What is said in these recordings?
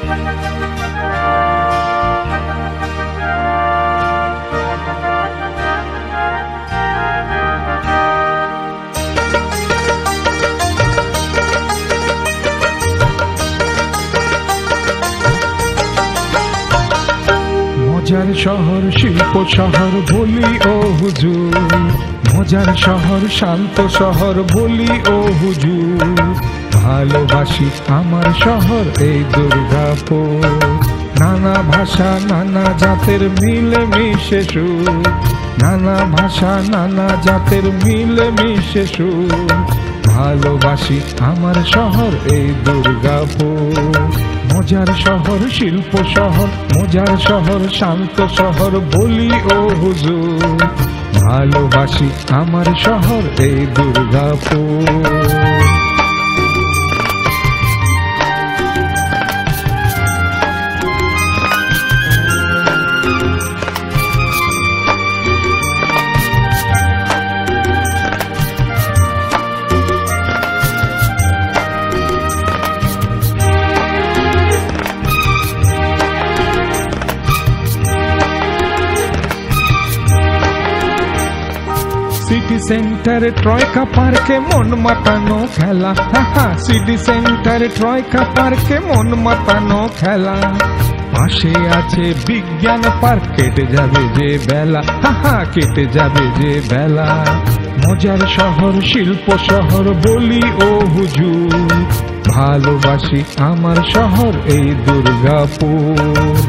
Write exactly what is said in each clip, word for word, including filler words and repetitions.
মজার শহর শিল্প শহর বলি ও হুজুর, মজার শহর শান্ত শহর বলি ও হুজুর। ভালোবাসি আমার শহর এই দুর্গাপুর, নানা ভাষা নানা জাতের মিলে মিশে সুর, নানা ভাষা নানা জাতের মিলে মিশে সুর। ভালোবাসি আমার শহর এই দুর্গাপুর, মজার শহর শিল্প শহর, মজার শহর শান্ত শহর বলি ও হুজুর। ভালোবাসি আমার শহর এই দুর্গাপুর। সিটি সেন্টারে ট্রয়কা পার্কে মন মাতানো খেলা, সিটি সেন্টারে ট্রয়কা পার্কে মন মাতানো খেলা। পাশে আছে বিজ্ঞান পার্ক, কেটে যাবে যে বেলা, হাহা কেটে যাবে যে বেলা। মজার শহর শিল্প শহর বলি ও হুজুর, ভালোবাসি আমার শহর এই দুর্গাপুর।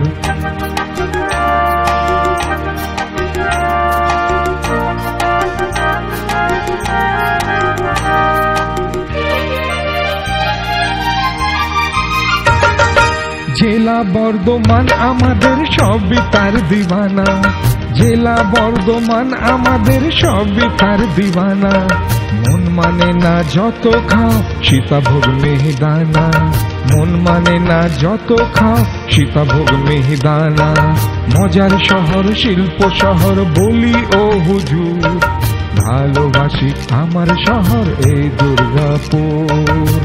জেলা বর্ধমান আমাদের সবই তার দিওয়ানা, জেলা বর্ধমান আমাদের সবই তার দিওয়ানা। মন মানে না যত খাও সীতাভোগ মিহিদানা, মন মানে না যত খাও সীতাভোগ মিহিদানা। মজার শহর শিল্প শহর বলি ও হুজুর, ভালোবাসি আমার শহর এই দুর্গাপুর।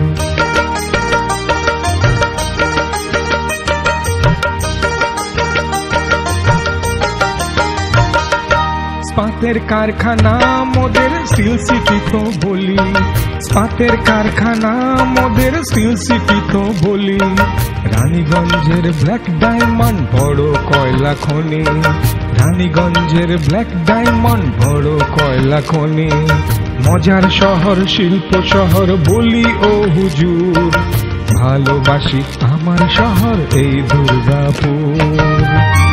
স্পাতের কারখানা মোদের স্টিল সিটি তো বলি, স্পাতের কারখানা মোদের স্টিল সিটি তো বলি। রানীগঞ্জের ব্ল্যাক ডায়মন্ড বড় কয়লা খনি, রানীগঞ্জের ব্ল্যাক ডায়মন্ড বড় কয়লা খনি। মজার শহর শিল্প শহর বলি ও হুজুর, ভালোবাসি আমার শহর এই দুর্গাপুর।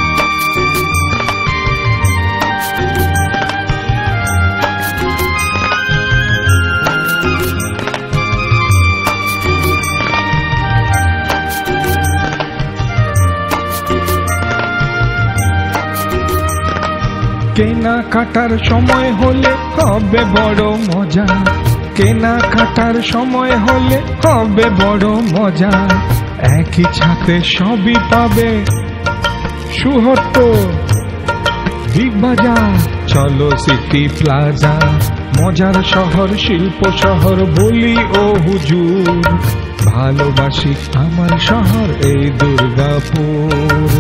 কেনা কাটার সময় হলে হবে বড় মজা, কেনা কাটার সময় হলে হবে বড় মজা। একই ছাতে সবই পাবে সুহট্ট বিগ বাজার, চলো সিটি প্লাজা। মজার শহর শিল্প শহর বলি ও হুজুর, ভালোবাসি আমার শহর এই দুর্গাপুর।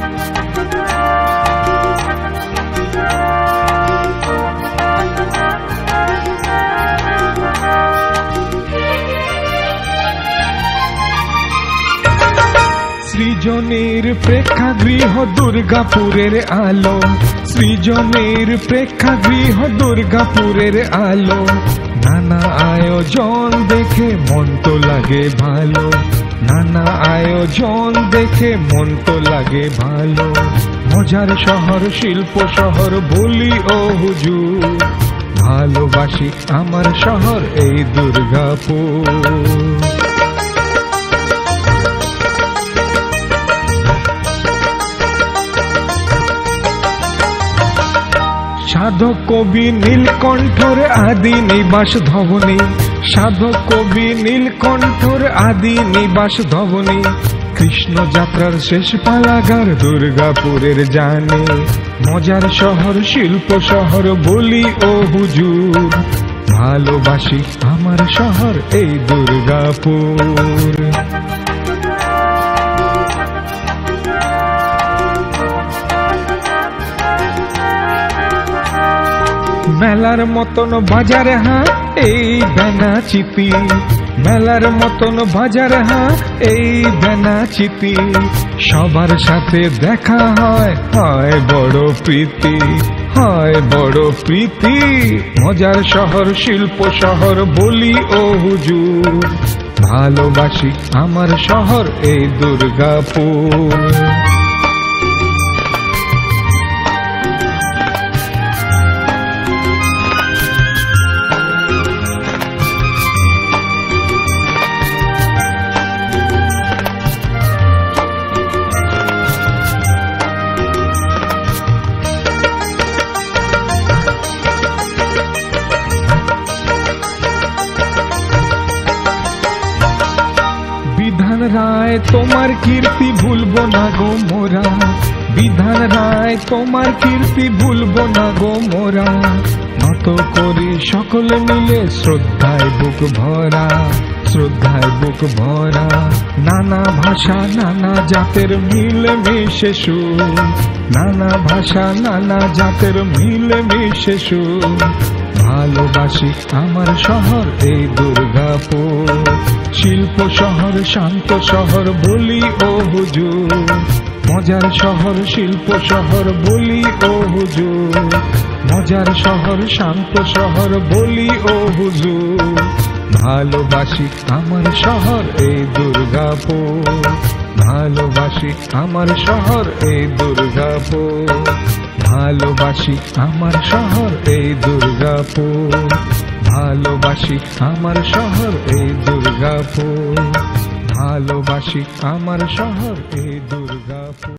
সৃজনের প্রেক্ষাগৃহ দুর্গাপুরের আলো, সৃজনের প্রেক্ষাগৃহ দুর্গাপুরের আলো। নানা আয়োজন দেখে মন তো লাগে ভালো, নানা আয়োজন দেখে মন তো লাগে ভালো। মজার শহর শিল্প শহর বলি ও হুজুর, ভালোবাসি আমার শহর এই দুর্গাপুর। সাধক কবি নীলকণ্ঠর আদি নিবাস ধবনী, সাধক কবি নীলকণ্ঠর আদি নিবাস ধবনী। কৃষ্ণ যাত্রার শেষ পালাগার দুর্গাপুরের জানে। মজার শহর শিল্প শহর বলি ও হুজুর, ভালোবাসি আমার শহর এই দুর্গাপুর। মেলার মতন বাজারে হা এই বেনা চিতি, মেলার মতন বাজার হা এই বেনা চিতি, সবার সাথে দেখা হয় হয় বড় প্রীতি, হয় বড় প্রীতি। মজার শহর শিল্প শহর বলি ও হুজুর, ভালোবাসি আমার শহর এই দুর্গাপুর। বিধান রায় তোমার কীর্তি ভুলবো না গো মোরা, বিধান রায় তোমার কীর্তি ভুলবো না গো মোরা, নত করি সকলে মিলে শ্রদ্ধায় বুক ভরা, শ্রদ্ধায় বুক ভরা। নানা ভাষা নানা জাতের মিলে মিশে সুর, নানা ভাষা নানা জাতের মিলে মিশে সুর, ভালোবাসি আমার শহর এই দুর্গাপুর। শিল্প শহর শান্ত শহর বলি ও হুজুর, মজার শহর শিল্প শহর বলি ও হুজুর, মজার শহর শান্ত শহর বলি ও হুজুর, ভালোবাসি আমার শহর এই দুর্গাপুর, ভালোবাসি আমার শহর এই দুর্গাপুর, ভালোবাসি আমার শহর এই দুর্গাপুর, ভালোবাসি আমার শহর এই দুর্গাপুর, ভালোবাসি আমার শহর এই দুর্গাপুর।